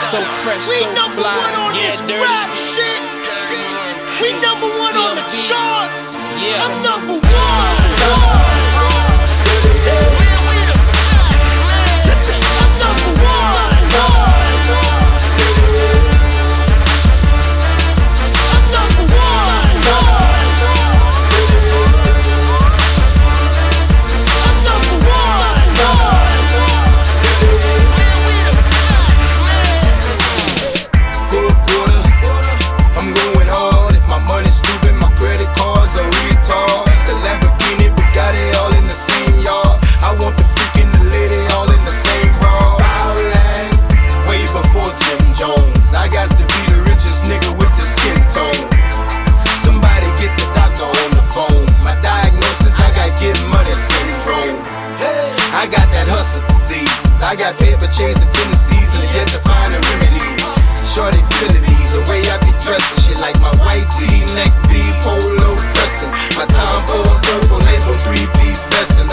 So fresh, we so number fly. one on this dirty. rap shit. We number one on the CMB. charts. Yeah. I'm number one. Listen, I'm number one. I'm number one. I'm number one. Fourth quarter, I'm going hard. If my money's stupid, my credit cards are retard. The Lamborghini, Bugatti, all in the same yard. I want the freaking the lady, all in the same bra. Bowling, way before Jim Jones. I got to be the richest nigga with the skin tone. Somebody get the doctor on the phone. My diagnosis, I got get money syndrome. I got that hustler's disease. I got paper chasing tendencies and yet to find a remedy. Shorty feeling me, the way I be dressing. Shit like my white tee, neck V, polo dressing. My time for a purple label, 3-piece vesting.